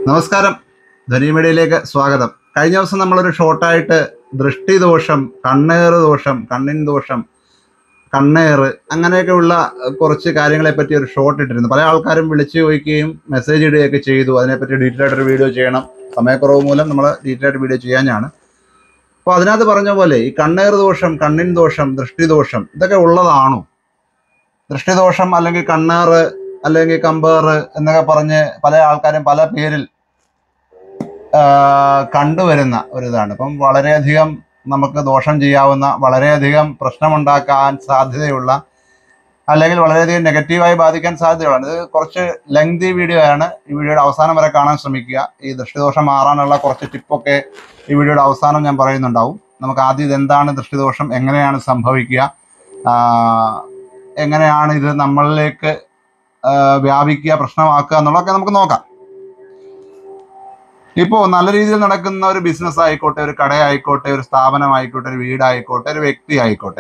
നമസ്കാരം, ധ്വനി മീഡിയയിലേക്ക് സ്വാഗതം. കഴിഞ്ഞ ദിവസം നമ്മളൊരു ഷോർട്ടായിട്ട് ദൃഷ്ടിദോഷം, കണ്ണേറ് ദോഷം, കണ്ണിൻ ദോഷം, കണ്ണേറ് അങ്ങനെയൊക്കെയുള്ള കുറച്ച് കാര്യങ്ങളെ പറ്റി ഒരു ഷോർട്ട് ഇട്ടിരുന്നു. പല ആൾക്കാരും വിളിച്ചു ചോദിക്കുകയും മെസ്സേജ് ഇടുകയൊക്കെ ചെയ്തു. അതിനെപ്പറ്റി ഡീറ്റെയിൽ ആയിട്ടൊരു വീഡിയോ ചെയ്യണം. സമയക്കുറവ് മൂലം നമ്മൾ ഡീറ്റെയിൽ ആയിട്ട് വീഡിയോ ചെയ്യാനാണ്. അപ്പോൾ അതിനകത്ത് പറഞ്ഞ പോലെ ഈ കണ്ണേറ് ദോഷം, കണ്ണിൻ ദോഷം, ദൃഷ്ടിദോഷം ഇതൊക്കെ ഉള്ളതാണോ? ദൃഷ്ടിദോഷം അല്ലെങ്കിൽ കണ്ണേറ് അല്ലെങ്കിൽ കമ്പേറ് എന്നൊക്കെ പറഞ്ഞ് പല ആൾക്കാരും പല പേരിൽ കണ്ടുവരുന്ന ഒരിതാണ്. ഇപ്പം വളരെയധികം നമുക്ക് ദോഷം ചെയ്യാവുന്ന, വളരെയധികം പ്രശ്നമുണ്ടാക്കാൻ സാധ്യതയുള്ള, അല്ലെങ്കിൽ വളരെയധികം നെഗറ്റീവായി ബാധിക്കാൻ സാധ്യതയുള്ളതാണ്. ഇത് കുറച്ച് ലെങ്തി വീഡിയോ ആണ്. ഈ വീഡിയോയുടെ അവസാനം വരെ കാണാൻ ശ്രമിക്കുക. ഈ ദൃഷ്ടിദോഷം മാറാനുള്ള കുറച്ച് ടിപ്പൊക്കെ ഈ വീഡിയോയുടെ അവസാനം ഞാൻ പറയുന്നുണ്ടാവും. നമുക്ക് ആദ്യം ഇതെന്താണ് ദൃഷ്ടിദോഷം, എങ്ങനെയാണ് സംഭവിക്കുക, എങ്ങനെയാണ് ഇത് നമ്മളിലേക്ക് വ്യാപിക്കുക, പ്രശ്നമാക്കുക എന്നുള്ളതൊക്കെ നമുക്ക് നോക്കാം. ഇപ്പോൾ നല്ല രീതിയിൽ നടക്കുന്ന ഒരു ബിസിനസ് ആയിക്കോട്ടെ, ഒരു കടയായിക്കോട്ടെ, ഒരു സ്ഥാപനമായിക്കോട്ടെ, ഒരു വീടായിക്കോട്ടെ, ഒരു വ്യക്തി ആയിക്കോട്ടെ,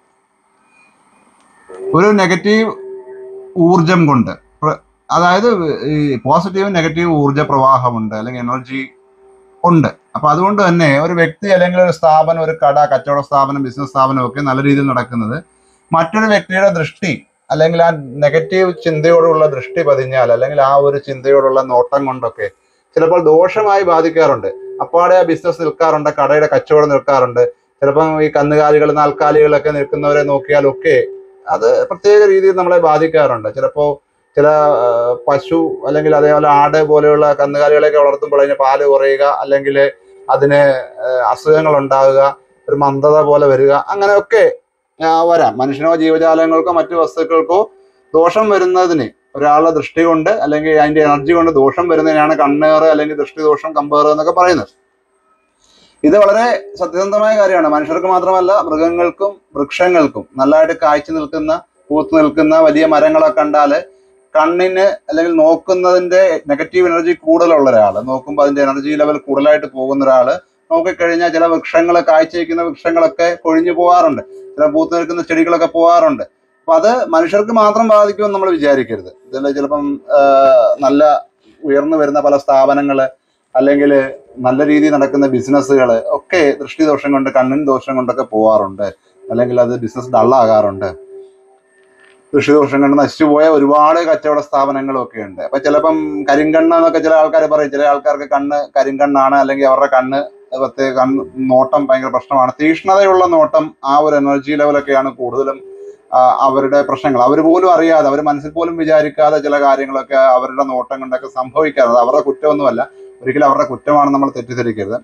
ഒരു നെഗറ്റീവ് ഊർജം കൊണ്ട്, അതായത് ഈ പോസിറ്റീവ് നെഗറ്റീവ് ഊർജ പ്രവാഹമുണ്ട്, അല്ലെങ്കിൽ എനർജി ഉണ്ട്. അപ്പൊ അതുകൊണ്ട് തന്നെ ഒരു വ്യക്തി അല്ലെങ്കിൽ ഒരു സ്ഥാപനം, ഒരു കട, കച്ചവട സ്ഥാപനം, ബിസിനസ് സ്ഥാപനം ഒക്കെ നല്ല രീതിയിൽ നടക്കുന്നത് മറ്റൊരു വ്യക്തിയുടെ ദൃഷ്ടി അല്ലെങ്കിൽ ആ നെഗറ്റീവ് ചിന്തയോടുള്ള ദൃഷ്ടി പതിഞ്ഞാൽ, അല്ലെങ്കിൽ ആ ഒരു ചിന്തയോടുള്ള നോട്ടം കൊണ്ടൊക്കെ ചിലപ്പോൾ ദോഷമായി ബാധിക്കാറുണ്ട്. അപ്പാടെ ആ ബിസിനസ് നിൽക്കാറുണ്ട്, കടയുടെ കച്ചവടം നിൽക്കാറുണ്ട്. ചിലപ്പം ഈ കന്നുകാലികൾ, നാൽക്കാലികളൊക്കെ നിൽക്കുന്നവരെ നോക്കിയാലൊക്കെ അത് പ്രത്യേക രീതിയിൽ നമ്മളെ ബാധിക്കാറുണ്ട്. ചിലപ്പോൾ ചില പശു അല്ലെങ്കിൽ അതേപോലെ ആട് പോലെയുള്ള കന്നുകാലികളെയൊക്കെ വളർത്തുമ്പോൾ അതിന് പാല് കുറയുക, അല്ലെങ്കിൽ അതിന് അസുഖങ്ങൾ ഉണ്ടാകുക, ഒരു മന്ദത പോലെ വരിക, അങ്ങനെയൊക്കെ വരാം. മനുഷ്യനോ ജീവജാലങ്ങൾക്കോ മറ്റു വസ്തുക്കൾക്കോ ദോഷം വരുന്നതിന് ഒരാളുടെ ദൃഷ്ടി കൊണ്ട് അല്ലെങ്കിൽ അതിന്റെ എനർജി കൊണ്ട് ദോഷം വരുന്നതിനാണ് കണ്ണേറ് അല്ലെങ്കിൽ ദൃഷ്ടിദോഷം, കമ്പേറ് എന്നൊക്കെ പറയുന്നത്. ഇത് വളരെ സത്യസന്ധമായ കാര്യമാണ്. മനുഷ്യർക്ക് മാത്രമല്ല, മൃഗങ്ങൾക്കും വൃക്ഷങ്ങൾക്കും നല്ലതായിട്ട് കായ്ച്ചു നിൽക്കുന്ന, പൂത്ത് നിൽക്കുന്ന വലിയ മരങ്ങളൊക്കെ കണ്ടാല് കണ്ണിന് അല്ലെങ്കിൽ നോക്കുന്നതിന്റെ നെഗറ്റീവ് എനർജി കൂടുതലുള്ള ഒരാൾ, നോക്കുമ്പോൾ അതിന്റെ എനർജി ലെവൽ കൂടുതലായിട്ട് പോകുന്ന ഒരാള് നോക്കിക്കഴിഞ്ഞാൽ ചില വൃക്ഷങ്ങൾ, കായ്ച്ചു വയ്ക്കുന്ന വൃക്ഷങ്ങളൊക്കെ കൊഴിഞ്ഞു പോകാറുണ്ട്, ചില പൂത്ത് നിൽക്കുന്ന ചെടികളൊക്കെ പോകാറുണ്ട്. അപ്പൊ അത് മനുഷ്യർക്ക് മാത്രം ബാധിക്കുമെന്ന് നമ്മൾ വിചാരിക്കരുത്. ഇതിൽ ചിലപ്പം നല്ല ഉയർന്നു വരുന്ന പല സ്ഥാപനങ്ങള് അല്ലെങ്കിൽ നല്ല രീതിയിൽ നടക്കുന്ന ബിസിനസ്സുകൾ ഒക്കെ ദൃഷ്ടിദോഷം കൊണ്ട്, കണ്ണിൻ ദോഷം കൊണ്ടൊക്കെ പോവാറുണ്ട്, അല്ലെങ്കിൽ അത് ബിസിനസ് ഡള്ളാകാറുണ്ട്. ദൃഷ്ടിദോഷം കൊണ്ട് നശിച്ചുപോയ ഒരുപാട് കച്ചവട സ്ഥാപനങ്ങളും ഒക്കെ ഉണ്ട്. അപ്പൊ ചിലപ്പം കരിങ്കണ്ണ് എന്നൊക്കെ ചില ആൾക്കാർ പറയും. ചില ആൾക്കാർക്ക് കണ്ണ് കരിങ്കണ്ണാണ്, അല്ലെങ്കിൽ അവരുടെ കണ്ണ് പ്രത്യേക നോട്ടം ഭയങ്കര പ്രശ്നമാണ്. തീക്ഷ്ണതയുള്ള നോട്ടം, ആ ഒരു എനർജി ലെവലൊക്കെയാണ് കൂടുതലും അവരുടെ പ്രശ്നങ്ങൾ. അവർ പോലും അറിയാതെ, അവർ മനസ്സിൽ പോലും വിചാരിക്കാതെ ചില കാര്യങ്ങളൊക്കെ അവരുടെ നോട്ടം കൊണ്ടൊക്കെ സംഭവിക്കാതെ. അവരുടെ കുറ്റമൊന്നുമല്ല, ഒരിക്കലും അവരുടെ കുറ്റമാണ് നമ്മൾ തെറ്റിദ്ധരിക്കരുത്.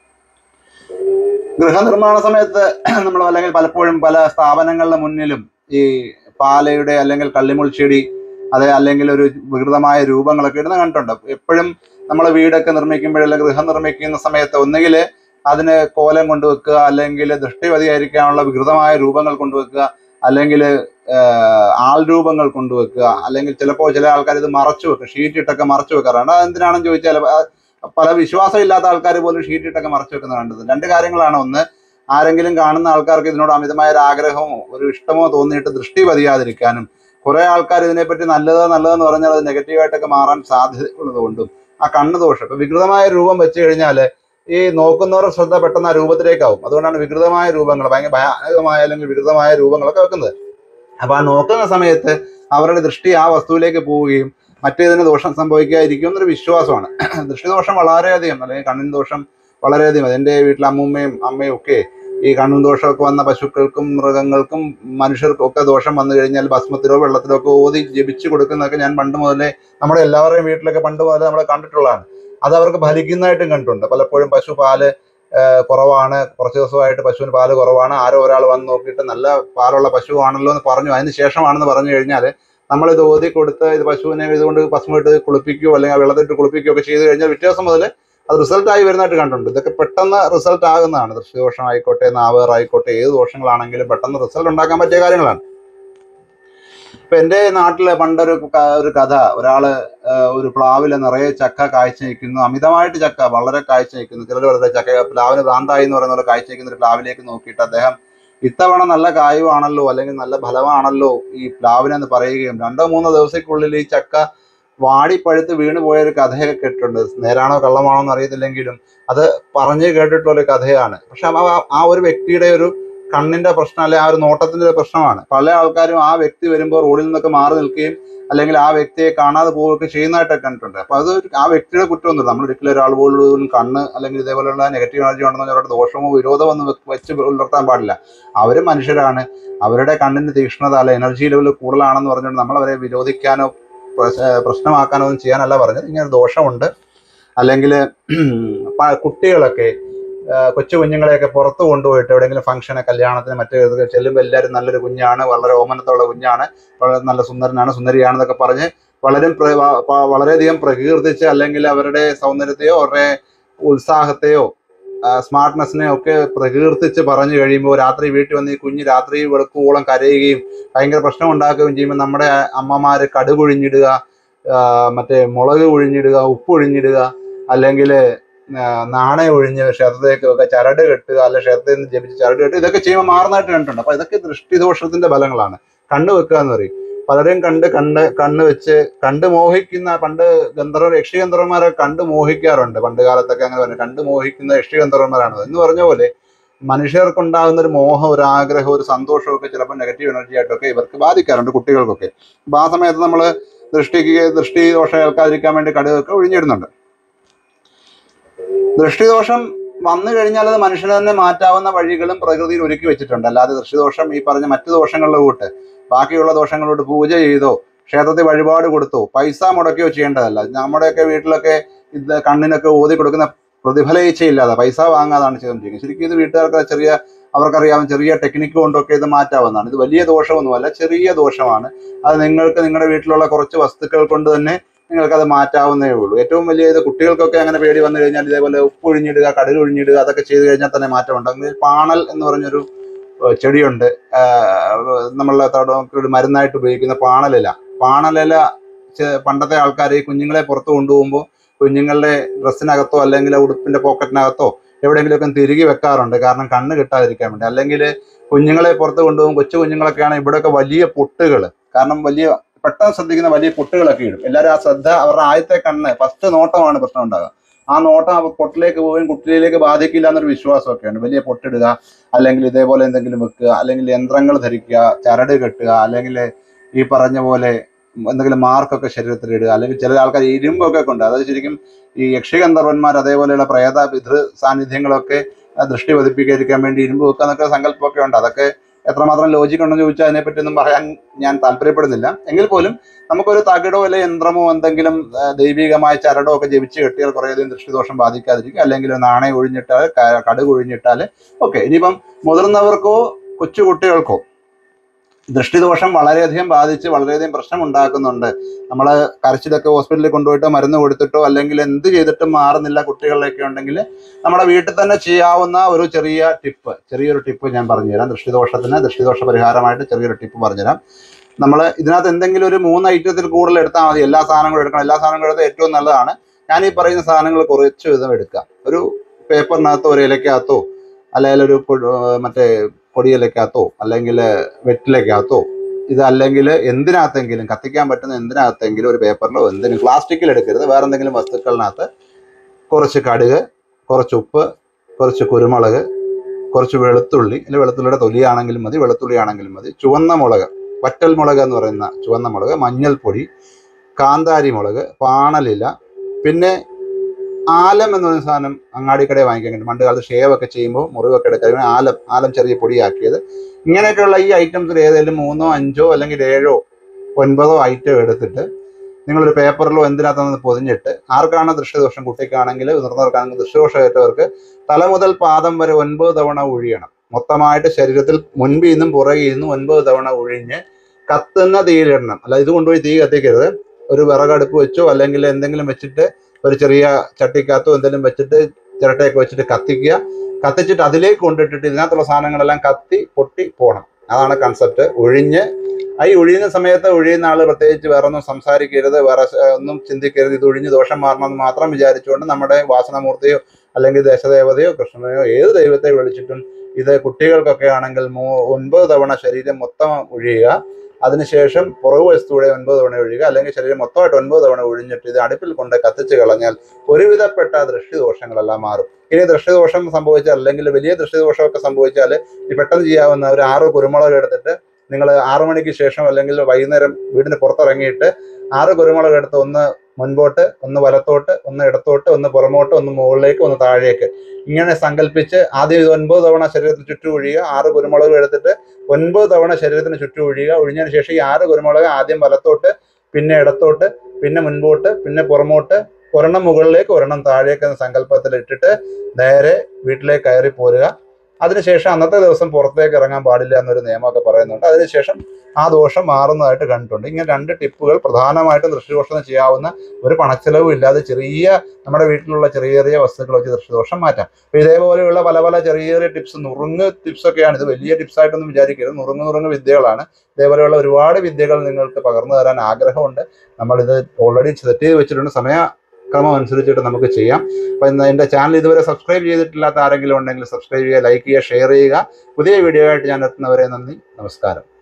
ഗൃഹനിർമ്മാണ സമയത്ത് നമ്മൾ അല്ലെങ്കിൽ പലപ്പോഴും പല സ്ഥാപനങ്ങളുടെ മുന്നിലും ഈ പാലയുടെ അല്ലെങ്കിൽ കള്ളിമുൾച്ചെടി, അല്ലെങ്കിൽ ഒരു വികൃതമായ രൂപങ്ങളൊക്കെ ഇടുന്ന കണ്ടിട്ടുണ്ട്. എപ്പോഴും നമ്മൾ വീടൊക്കെ നിർമ്മിക്കുമ്പോഴല്ലെങ്കിൽ ഗൃഹം നിർമ്മിക്കുന്ന സമയത്ത് ഒന്നുകിൽ അതിന് കോലം കൊണ്ടുവെക്കുക, അല്ലെങ്കിൽ ദൃഷ്ടി പതിയായിരിക്കാനുള്ള വികൃതമായ രൂപങ്ങൾ കൊണ്ടുവെക്കുക, അല്ലെങ്കിൽ ആൾ രൂപങ്ങൾ കൊണ്ടുവെക്കുക, അല്ലെങ്കിൽ ചിലപ്പോൾ ചില ആൾക്കാർ ഇത് മറച്ചു വെക്കുക, ഷീറ്റ് ഇട്ടൊക്കെ മറച്ചു വെക്കാറുണ്ട്. അതെന്തിനാണെന്ന് ചോദിച്ചാൽ പല വിശ്വാസം ഇല്ലാത്ത ആൾക്കാർ പോലും ഷീറ്റ് ഇട്ടൊക്കെ മറച്ചു വെക്കുന്നത് കണ്ടത്. രണ്ട് കാര്യങ്ങളാണ്. ഒന്ന്, ആരെങ്കിലും കാണുന്ന ആൾക്കാർക്ക് ഇതിനോട് അമിതമായ ഒരു ആഗ്രഹമോ ഒരു ഇഷ്ടമോ തോന്നിയിട്ട് ദൃഷ്ടി പതിയാതിരിക്കാനും, കുറെ ആൾക്കാർ ഇതിനെപ്പറ്റി നല്ലതെന്ന് പറഞ്ഞാൽ അത് നെഗറ്റീവായിട്ടൊക്കെ മാറാൻ സാധ്യതയുള്ളതുകൊണ്ടും ആ കണ്ണ് ദോഷം. ഇപ്പൊ വികൃതമായ രൂപം വെച്ച് കഴിഞ്ഞാൽ ഈ നോക്കുന്നവരുടെ ശ്രദ്ധ പെട്ടെന്ന് ആ രൂപത്തിലേക്കാവും. അതുകൊണ്ടാണ് വികൃതമായ രൂപങ്ങൾ, ഭയങ്കര ഭയാനകമായ അല്ലെങ്കിൽ വികൃതമായ രൂപങ്ങളൊക്കെ വെക്കുന്നത്. അപ്പൊ ആ നോക്കുന്ന സമയത്ത് അവരുടെ ദൃഷ്ടി ആ വസ്തുവിലേക്ക് പോവുകയും മറ്റേതിന് ദോഷം സംഭവിക്കാതിരിക്കും എന്നൊരു വിശ്വാസമാണ്. ദൃഷ്ടിദോഷം വളരെയധികം, അല്ലെങ്കിൽ കണ്ണിൻ ദോഷം വളരെയധികം. എൻ്റെ വീട്ടിലെ അമ്മയും ഒക്കെ ഈ കണ്ണും ദോഷമൊക്കെ വന്ന പശുക്കൾക്കും മൃഗങ്ങൾക്കും മനുഷ്യർക്കും ഒക്കെ ദോഷം വന്നു കഴിഞ്ഞാൽ ഭസ്മത്തിലോ വെള്ളത്തിലോ ഒക്കെ ഓതി ജപിച്ചു കൊടുക്കുന്നതൊക്കെ ഞാൻ പണ്ട് മുതലേ നമ്മുടെ എല്ലാവരുടെയും വീട്ടിലൊക്കെ പണ്ട് മുതലേ നമ്മൾ കണ്ടിട്ടുള്ളതാണ്. അത് അവർക്ക് ഫലിക്കുന്നതായിട്ടും കണ്ടിട്ടുണ്ട്. പലപ്പോഴും പശു പാല് കുറവാണ്, കുറച്ച് ദിവസമായിട്ട് പശുവിന് പാല് കുറവാണ്, ആരോ ഒരാൾ വന്ന് നോക്കിയിട്ട് നല്ല പാലുള്ള പശു ആണല്ലോ എന്ന് പറഞ്ഞു, അതിന് ശേഷമാണെന്ന് പറഞ്ഞു കഴിഞ്ഞാൽ നമ്മളിത് ഓതി കൊടുത്ത് ഇത് പശുവിനെ ഇതുകൊണ്ട് ഭസ്മമിട്ട് കുളിപ്പിക്കുകയോ അല്ലെങ്കിൽ വെള്ളത്തിട്ട് കുളിപ്പിക്കുകയോ ഒക്കെ ചെയ്ത് കഴിഞ്ഞാൽ വ്യത്യാസം മുതൽ അത് റിസൾട്ട് ആയി വരുന്നതായിട്ട് കണ്ടിട്ടുണ്ട്. ഇതൊക്കെ പെട്ടെന്ന് റിസൾട്ട് ആകുന്നതാണ്. ദൃഷ്ടിദോഷം ആയിക്കോട്ടെ, നാവേറായിക്കോട്ടെ, ഏത് ദോഷങ്ങളാണെങ്കിലും പെട്ടെന്ന് റിസൾട്ട് ഉണ്ടാക്കാൻ പറ്റിയ കാര്യങ്ങളാണ്. ഇപ്പൊ എൻ്റെ നാട്ടില് പണ്ടൊരു കഥ, ഒരാള് ഒരു പ്ലാവില് നിറയെ ചക്ക കായ്ച്ചു നിൽക്കുന്നു, അമിതമായിട്ട് ചക്ക വളരെ കായ്ച്ചു നിൽക്കുന്നു. ചിലർ വെറുതെ ചക്ക പ്ലാവിന് ഭ്രാന്തായി എന്ന് പറയുന്ന പോലെ കായ്ച്ചു നിൽക്കുന്ന ഒരു പ്ലാവിലേക്ക് നോക്കിയിട്ട് അദ്ദേഹം ഇത്തവണ നല്ല കായുവാണല്ലോ അല്ലെങ്കിൽ നല്ല ഫലമാണല്ലോ ഈ പ്ലാവിനെന്ന് പറയുകയും 2-3 ദിവസത്തിനുള്ളിൽ ഈ ചക്ക വാടിപ്പഴുത്ത് വീണ് പോയൊരു കഥയൊക്കെ കേട്ടിട്ടുണ്ട്. നേരാണോ കള്ളമാണോ എന്ന് അറിയത്തില്ലെങ്കിലും അത് പറഞ്ഞു കേട്ടിട്ടുള്ള ഒരു കഥയാണ്. പക്ഷെ ആ ഒരു വ്യക്തിയുടെ ഒരു കണ്ണിന്റെ പ്രശ്നം, അല്ലെ ആ ഒരു നോട്ടത്തിന്റെ ഒരു പ്രശ്നമാണ്. പല ആൾക്കാരും ആ വ്യക്തി വരുമ്പോൾ റോഡിൽ നിന്നൊക്കെ മാറി നിൽക്കുകയും അല്ലെങ്കിൽ ആ വ്യക്തിയെ കാണാതെ പോവുകയൊക്കെ ചെയ്യുന്നതായിട്ടൊക്കെ കണ്ടിട്ടുണ്ട്. അപ്പൊ അത് ആ വ്യക്തിയുടെ കുറ്റമൊന്നുമില്ല. നമ്മൾ ഒരിക്കലും ഒരാൾ പോലും കണ്ണ് അല്ലെങ്കിൽ ഇതേപോലെയുള്ള നെഗറ്റീവ് എനർജി ഉണ്ടെന്ന് അവരുടെ ദോഷമോ വിരോധമോ ഒന്നും വെച്ച് പുലർത്താൻ പാടില്ല. അവരും മനുഷ്യരാണ്. അവരുടെ കണ്ണിന്റെ തീക്ഷ്ണത അല്ല എനർജി ലെവൽ കൂടുതലാണെന്ന് പറഞ്ഞുകൊണ്ട് നമ്മൾ അവരെ വിരോധിക്കാനോ പ്രശ്നമാക്കാനോ ഒന്നും ചെയ്യാനല്ല പറഞ്ഞത്. ഇങ്ങനെ ദോഷമുണ്ട്. അല്ലെങ്കിൽ കുട്ടികളൊക്കെ കൊച്ചു കുഞ്ഞുങ്ങളെയൊക്കെ പുറത്ത് കൊണ്ടുപോയിട്ട് എവിടെയെങ്കിലും ഫംഗ്ഷന്, കല്യാണത്തിന്, മറ്റേ ചെല്ലുമ്പോൾ എല്ലാവരും നല്ലൊരു കുഞ്ഞാണ്, വളരെ ഓമനത്തുള്ള കുഞ്ഞാണ്, വളരെ നല്ല സുന്ദരനാണ്, സുന്ദരിയാണെന്നൊക്കെ പറഞ്ഞ് വളരെയധികം പ്രകീർത്തിച്ച് അല്ലെങ്കിൽ അവരുടെ സൗന്ദര്യത്തെയോ അവരുടെ ഉത്സാഹത്തെയോ സ്മാർട്ട്നെസ്സിനെയോ ഒക്കെ പ്രകീർത്തിച്ച് പറഞ്ഞു കഴിയുമ്പോൾ രാത്രി വീട്ടിൽ വന്ന് ഈ കുഞ്ഞ് രാത്രി വെളുക്കുവോളം കരയുകയും ഭയങ്കര പ്രശ്നം ഉണ്ടാക്കുകയും ചെയ്യുമ്പോൾ നമ്മുടെ അമ്മമാര് കടുകൊഴിഞ്ഞിടുക, മറ്റേ മുളക് ഒഴിഞ്ഞിടുക, ഉപ്പ് ഒഴിഞ്ഞിടുക, അല്ലെങ്കിൽ നാണയം ഒഴിഞ്ഞ് ക്ഷേത്രത്തേക്കൊക്കെ ചരട് കെട്ടുക, അല്ലെ ക്ഷേത്രത്തിൽ നിന്ന് ജപിച്ച് ചരട് കെട്ടുക, ഇതൊക്കെ ചെയ്യുമ്പോൾ മാറുന്നതായിട്ട് കണ്ടിട്ടുണ്ട്. അപ്പൊ ഇതൊക്കെ ദൃഷ്ടിദോഷത്തിന്റെ ഫലങ്ങളാണ്. കണ്ണു വെക്കുക എന്ന് പറയും. പലരും കണ്ണ് വെച്ച് കണ്ട് മോഹിക്കുന്ന, പണ്ട് യക്ഷിഗന്ധർവന്മാരെ കണ്ട് മോഹിക്കാറുണ്ട്. പണ്ട് കാലത്തൊക്കെ അങ്ങനെ പറഞ്ഞു, കണ്ട് മോഹിക്കുന്ന യക്ഷിഗന്ധർവന്മാരാണ് എന്ന് പറഞ്ഞ പോലെ മനുഷ്യർക്കുണ്ടാകുന്ന ഒരു മോഹം, ഒരു ആഗ്രഹം, ഒരു സന്തോഷമൊക്കെ ചിലപ്പോൾ നെഗറ്റീവ് എനർജി ആയിട്ടൊക്കെ ഇവർക്ക് ബാധിക്കാറുണ്ട്, കുട്ടികൾക്കൊക്കെ. അപ്പൊ ആ സമയത്ത് നമ്മൾ ദൃഷ്ടി ദോഷം ഏൽക്കാതിരിക്കാൻ വേണ്ടി കടുകൊക്കെ ഒഴിഞ്ഞിടുന്നുണ്ട്. ദൃഷ്ടിദോഷം വന്നു കഴിഞ്ഞാൽ അത് മനുഷ്യന് തന്നെ മാറ്റാവുന്ന വഴികളും പ്രകൃതിയിൽ ഒരുക്കി വെച്ചിട്ടുണ്ട്. അല്ലാതെ ദൃഷ്ടിദോഷം ഈ പറഞ്ഞ മറ്റു ദോഷങ്ങളുടെ കൂട്ട് ബാക്കിയുള്ള ദോഷങ്ങളോട് പൂജ ചെയ്തോ ക്ഷേത്രത്തിൽ വഴിപാട് കൊടുത്തോ പൈസ മുടക്കിയോ ചെയ്യേണ്ടതല്ല. നമ്മുടെയൊക്കെ വീട്ടിലൊക്കെ ഇത് കണ്ണിനൊക്കെ ഓതി കൊടുക്കുന്ന പ്രതിഫലേച്ഛയില്ലാതെ പൈസ വാങ്ങാതാണ് ചെയ്തുകൊണ്ടിരിക്കുന്നത്. ശരിക്കും ഇത് വീട്ടുകാർക്ക് അവർക്കറിയാവുന്ന ചെറിയ ടെക്നിക്ക് കൊണ്ടൊക്കെ ഇത് മാറ്റാവുന്നതാണ്. ഇത് വലിയ ദോഷമൊന്നുമല്ല, ചെറിയ ദോഷമാണ്. അത് നിങ്ങൾക്ക് നിങ്ങളുടെ വീട്ടിലുള്ള കുറച്ച് വസ്തുക്കൾ കൊണ്ട് തന്നെ നിങ്ങൾക്കത് മാറ്റാവുന്നേ ഉള്ളൂ. ഏറ്റവും വലിയ ഇത് കുട്ടികൾക്കൊക്കെ അങ്ങനെ പേടി വന്നു കഴിഞ്ഞാൽ ഇതേപോലെ ഉപ്പ് ഒഴിഞ്ഞിടുക, കടുക് ഒഴിഞ്ഞിടുക, അതൊക്കെ ചെയ്ത് കഴിഞ്ഞാൽ തന്നെ മാറ്റമുണ്ട്. അങ്ങനെ പാണൽ എന്ന് പറഞ്ഞൊരു ചെടിയുണ്ട്, നമ്മളെ മരുന്നായിട്ട് ഉപയോഗിക്കുന്ന പാണലില. പണ്ടത്തെ ആൾക്കാർ ഈ കുഞ്ഞുങ്ങളെ പുറത്ത് കൊണ്ടുപോകുമ്പോൾ കുഞ്ഞുങ്ങളുടെ ഡ്രസ്സിനകത്തോ അല്ലെങ്കിൽ ഉടുപ്പിന്റെ പോക്കറ്റിനകത്തോ എവിടെയെങ്കിലുമൊക്കെ തിരികെ വെക്കാറുണ്ട്. കാരണം കണ്ണ് കിട്ടാതിരിക്കാൻ വേണ്ടി. അല്ലെങ്കിൽ കുഞ്ഞുങ്ങളെ പുറത്ത് കൊണ്ടുപോകും, കൊച്ചു കുഞ്ഞുങ്ങളൊക്കെയാണ് ഇവിടെയൊക്കെ വലിയ പൊട്ടുകൾ, കാരണം പെട്ടെന്ന് ശ്രദ്ധിക്കുന്ന വലിയ പൊട്ടുകളൊക്കെ ഇടും. എല്ലാവരും ആ ശ്രദ്ധ, അവരുടെ ആദ്യത്തെ കണ്ണ് ഫസ്റ്റ് നോട്ടമാണ് പ്രശ്നം ഉണ്ടാകുക. ആ നോട്ടം പൊട്ടിലേക്ക് പോവുകയും കുട്ടിയിലേക്ക് ബാധിക്കില്ല എന്നൊരു വിശ്വാസമൊക്കെയാണ്. വലിയ പൊട്ടിടുക, അല്ലെങ്കിൽ ഇതേപോലെ എന്തെങ്കിലും വെക്കുക, അല്ലെങ്കിൽ യന്ത്രങ്ങൾ ധരിക്കുക, ചരട് കെട്ടുക, അല്ലെങ്കിൽ ഈ പറഞ്ഞ പോലെ എന്തെങ്കിലും മാർക്കൊക്കെ ശരീരത്തിൽ ഇടുക, അല്ലെങ്കിൽ ചില ആൾക്കാർ ഇരുമ്പൊക്കെ കൊണ്ട്, അതായത് ശരിക്കും ഈ യക്ഷിഗന്ധർവന്മാർ അതേപോലെയുള്ള പ്രേത പിതൃ സാന്നിധ്യങ്ങളൊക്കെ ദൃഷ്ടി പതിപ്പിക്കാതിരിക്കാൻ വേണ്ടി ഇരുമ്പ് വെക്കുക എന്നൊക്കെ സങ്കല്പമൊക്കെ ഉണ്ട്. അതൊക്കെ എത്രമാത്രം ലോജിക് ഉണ്ടെന്ന് ചോദിച്ചാൽ അതിനെപ്പറ്റിയൊന്നും പറയാൻ ഞാൻ താല്പര്യപ്പെടുന്നില്ല. എങ്കിൽ പോലും നമുക്കൊരു തകിടോ അല്ലെങ്കിൽ യന്ത്രമോ എന്തെങ്കിലും ദൈവികമായ ചരടോ ഒക്കെ ജപിച്ച് കെട്ടിയാൽ കുറേയധികം ദൃഷ്ടിദോഷം ബാധിക്കാതിരിക്കും. അല്ലെങ്കിൽ നാണയം ഒഴിഞ്ഞിട്ടാൽ, കടുക് ഒഴിഞ്ഞിട്ടാൽ ഒക്കെ. ഇനിയിപ്പം മുതിർന്നവർക്കോ കൊച്ചു കുട്ടികൾക്കോ ദൃഷ്ടിദോഷം വളരെയധികം ബാധിച്ച് വളരെയധികം പ്രശ്നം ഉണ്ടാക്കുന്നുണ്ട്. നമ്മൾ കരച്ചിലൊക്കെ ഹോസ്പിറ്റലിൽ കൊണ്ടുപോയിട്ടോ മരുന്ന് കൊടുത്തിട്ടോ അല്ലെങ്കിൽ എന്ത് ചെയ്തിട്ടും മാറുന്നില്ല കുട്ടികളിലൊക്കെ ഉണ്ടെങ്കിൽ നമ്മുടെ വീട്ടിൽ തന്നെ ചെയ്യാവുന്ന ഒരു ചെറിയൊരു ടിപ്പ് ഞാൻ പറഞ്ഞുതരാം. ദൃഷ്ടിദോഷ പരിഹാരമായിട്ട് ചെറിയൊരു ടിപ്പ് പറഞ്ഞുതരാം. നമ്മൾ ഇതിനകത്ത് എന്തെങ്കിലും ഒരു 3 ഐറ്റത്തിൽ കൂടുതൽ എടുത്താൽ മതി. എല്ലാ സാധനങ്ങളും എടുക്കണം. എല്ലാ സാധനങ്ങളും എടുത്താൽ ഏറ്റവും നല്ലതാണ്. ഞാൻ ഈ പറയുന്ന സാധനങ്ങൾ കുറച്ച് വിധം എടുക്കാം. ഒരു പേപ്പറിനകത്തോ ഒരു ഇലക്കകത്തോ അല്ലെങ്കിൽ ഒരു മറ്റേ പൊടിയിലക്കകത്തോ അല്ലെങ്കിൽ വെറ്റിലക്കകത്തോ, ഇതല്ലെങ്കിൽ എന്തിനകത്തെങ്കിലും കത്തിക്കാൻ പറ്റുന്ന എന്തിനകത്തെങ്കിലും ഒരു പേപ്പറിലോ എന്തെങ്കിലും, പ്ലാസ്റ്റിക്കിൽ എടുക്കരുത്, വേറെ എന്തെങ്കിലും വസ്തുക്കളിനകത്ത് കുറച്ച് കടുക്, കുറച്ച് ഉപ്പ്, കുറച്ച് കുരുമുളക്, കുറച്ച് വെളുത്തുള്ളി, അല്ലെങ്കിൽ വെളുത്തുള്ളിയുടെ തൊലിയാണെങ്കിലും മതി, വെളുത്തുള്ളി ആണെങ്കിലും മതി, ചുവന്ന മുളക്, വറ്റൽ മുളക് എന്ന് പറയുന്ന ചുവന്ന മുളക്, മഞ്ഞൾപ്പൊടി, കാന്താരി മുളക്, പാണലില, പിന്നെ ആലം എന്ന് പറയുന്ന സാധനം അങ്ങാടിക്കടയിൽ വാങ്ങിക്കാൻ കിട്ടും. പണ്ട് കാലത്ത് ഷേവൊക്കെ ചെയ്യുമ്പോൾ മുറിവൊക്കെ എടുക്കാൻ ആലം ചെറിയ പൊടിയാക്കിയത്. ഇങ്ങനെയൊക്കെയുള്ള ഈ ഐറ്റംസിൽ ഏതെങ്കിലും 3, 5 അല്ലെങ്കിൽ 7, 9 ഐറ്റം എടുത്തിട്ട് നിങ്ങളൊരു പേപ്പറിലോ എന്തിനകത്തൊന്ന് പൊതിഞ്ഞിട്ട്, ആർക്കാണ് ദൃഷ്ടിദോഷം, കുട്ടിക്കാണെങ്കിൽ മുതിർന്നവർക്കാണെങ്കിൽ ദൃഷ്ടിദോഷം ഏറ്റവർക്ക് തല മുതൽ പാദം വരെ 9 തവണ ഒഴിയണം. മൊത്തമായിട്ട് ശരീരത്തിൽ മുൻപിൽ നിന്നും പുറകിൽ നിന്നും 9 തവണ ഒഴിഞ്ഞ് കത്തുന്ന തീയിലിടണം. അല്ല ഇത് കൊണ്ടുപോയി തീ കത്തിക്കരുത്. ഒരു വിറകടുപ്പ് വെച്ചോ അല്ലെങ്കിൽ എന്തെങ്കിലും വെച്ചിട്ട് ഒരു ചെറിയ ചട്ടിക്കകത്തോ എന്തെങ്കിലും വെച്ചിട്ട് ചിരട്ടയൊക്കെ വെച്ചിട്ട് കത്തിച്ചിട്ട് അതിലേക്ക് കൊണ്ടിട്ടിട്ട് ഇതിനകത്തുള്ള സാധനങ്ങളെല്ലാം കത്തി പൊട്ടി പോകണം. അതാണ് കൺസെപ്റ്റ്. ഈ ഒഴിയുന്ന സമയത്ത് ഒഴിയുന്ന ആൾ പ്രത്യേകിച്ച് വേറെ ഒന്നും സംസാരിക്കരുത്, വേറെ ഒന്നും ചിന്തിക്കരുത്. ഇത് ഒഴിഞ്ഞ് ദോഷം മാറണമെന്ന് മാത്രം വിചാരിച്ചുകൊണ്ട് നമ്മുടെ വാസനമൂർത്തിയോ അല്ലെങ്കിൽ ദേശദേവതയോ കൃഷ്ണനെയോ ഏത് ദൈവത്തെ വിളിച്ചിട്ടും ഇത് കുട്ടികൾക്കൊക്കെ ആണെങ്കിൽ 9 തവണ ശരീരം മൊത്തം ഒഴിയുക. അതിനുശേഷം പുറകു വശത്തൂടെ 9 തവണ ഒഴിയുക, അല്ലെങ്കിൽ ശരീരം മൊത്തമായിട്ട് 9 തവണ ഒഴിഞ്ഞിട്ട് ഇത് അടുപ്പിൽ കൊണ്ട് കത്തിച്ച് കളഞ്ഞാൽ ഒരുവിധപ്പെട്ട ദൃഷ്ടിദോഷങ്ങളെല്ലാം മാറും. ഇനി ദൃഷ്ടിദോഷം സംഭവിച്ചാൽ, അല്ലെങ്കിൽ വലിയ ദൃഷ്ടിദോഷമൊക്കെ സംഭവിച്ചാൽ ഈ പെട്ടെന്ന് ചെയ്യാവുന്ന ഒരു 6 കുരുമുളക് എടുത്തിട്ട് നിങ്ങൾ 6 മണിക്ക് ശേഷം അല്ലെങ്കിൽ വൈകുന്നേരം വീടിന് പുറത്തിറങ്ങിയിട്ട് 6 കുരുമുളക് എടുത്ത് ഒന്ന് മുൻപോട്ട്, ഒന്ന് വലത്തോട്ട്, ഒന്ന് ഇടത്തോട്ട്, ഒന്ന് പുറമോട്ട്, ഒന്ന് മുകളിലേക്ക്, ഒന്ന് താഴേക്ക് ഇങ്ങനെ സങ്കല്പിച്ച് ആദ്യം ഇത് 9 തവണ ശരീരത്തിന് ചുറ്റും ഒഴിയുക. 6 കുരുമുളക് എടുത്തിട്ട് 9 തവണ ശരീരത്തിന് ചുറ്റും ഒഴിയുക. ഒഴിഞ്ഞതിന് ശേഷം ഈ 6 കുരുമുളക് ആദ്യം വലത്തോട്ട്, പിന്നെ ഇടത്തോട്ട്, പിന്നെ മുൻപോട്ട്, പിന്നെ പുറമോട്ട്, ഒരെണ്ണം മുകളിലേക്ക് ഒരെണ്ണം താഴേക്ക് എന്ന സങ്കല്പത്തിൽ ഇട്ടിട്ട് നേരെ വീട്ടിലേക്ക് കയറി പോരുക. അതിനുശേഷം അന്നത്തെ ദിവസം പുറത്തേക്ക് ഇറങ്ങാൻ പാടില്ല എന്നൊരു നിയമമൊക്കെ പറയുന്നുണ്ട്. അതിനുശേഷം ആ ദോഷം മാറുന്നതായിട്ട് കണ്ടിട്ടുണ്ട്. ഇങ്ങനെ 2 ടിപ്പുകൾ പ്രധാനമായിട്ടും ദൃഷ്ടിദോഷം ചെയ്യാവുന്ന, ഒരു പണച്ചെലവും ഇല്ലാതെ ചെറിയ നമ്മുടെ വീട്ടിലുള്ള ചെറിയ ചെറിയ വസ്തുക്കൾ വെച്ച് ദൃഷ്ടിദോഷം മാറ്റാം. അപ്പോൾ ഇതേപോലെയുള്ള പല പല ചെറിയ ചെറിയ ടിപ്സ്, നുറുങ്ങ് ടിപ്സൊക്കെയാണ്. ഇത് വലിയ ടിപ്സായിട്ടൊന്നും വിചാരിക്കരുത്, നുറുങ്ങ് വിദ്യകളാണ്. ഇതേപോലെയുള്ള ഒരുപാട് വിദ്യകൾ നിങ്ങൾക്ക് പകർന്നു തരാൻ ആഗ്രഹമുണ്ട്. നമ്മളിത് ഓൾറെഡി സെറ്റ് ചെയ്ത് വെച്ചിട്ടുണ്ട്. സമയക്രമം അനുസരിച്ചിട്ട് നമുക്ക് ചെയ്യാം. അപ്പം എൻ്റെ ചാനൽ ഇതുവരെ സബ്സ്ക്രൈബ് ചെയ്തിട്ടില്ലാത്ത ആരെങ്കിലും ഉണ്ടെങ്കിൽ സബ്സ്ക്രൈബ് ചെയ്യുക, ലൈക്ക് ചെയ്യുക, ഷെയർ ചെയ്യുക. പുതിയ വീഡിയോ ആയിട്ട് ഞാൻ എത്തുന്നവരെ നന്ദി, നമസ്കാരം.